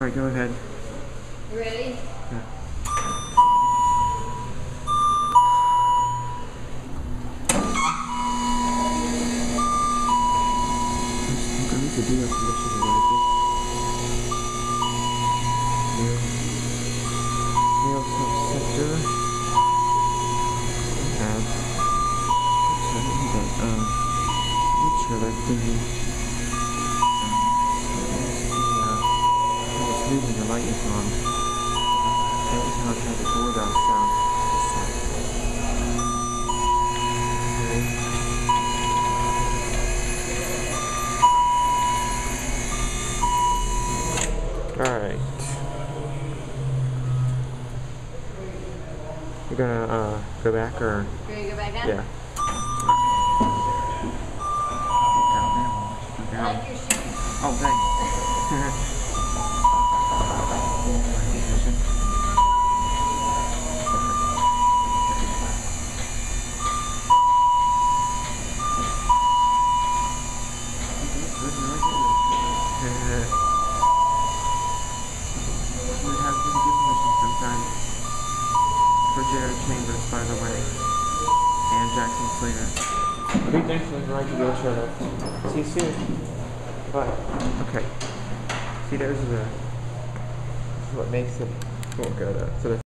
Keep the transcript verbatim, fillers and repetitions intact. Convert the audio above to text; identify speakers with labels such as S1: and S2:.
S1: Alright, go ahead.
S2: You ready?
S1: Yeah. I need to do that condition right here. Millsop sector. We have that, um, make sure that everything moving, the light is on. Every time I turn the door down, sound this side. Okay. Alright. You're gonna uh, go back or?
S2: You're gonna go back down?
S1: Yeah.
S2: I like your shoes.
S1: Oh, thanks. For Jared Chambers, by the way, and Jackson Slater. Three thanks for the right to go shut up. See you soon. Bye. Okay. See, there's the. This is what makes it. Won't go to. So